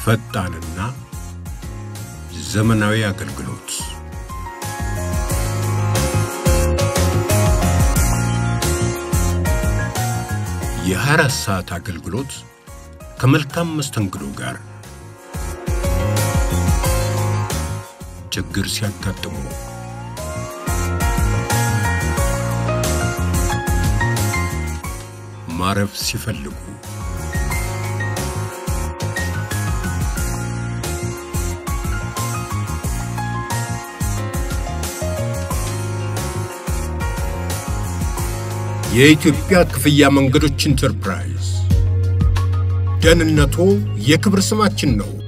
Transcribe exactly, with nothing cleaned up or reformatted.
ፈጣንና ዘመናዊ አገልግሎት የአራት ሰዓት አገልግሎት ከመልካም መስተንግዶ ጋር ችግር ሲያጋጥሙ ማረፍ ሲፈልጉ የኢትዮጵያ ክፍያ መንገዶች ኢንተርፕራይዝ ደህንነቱ የክብር ስማችን ነው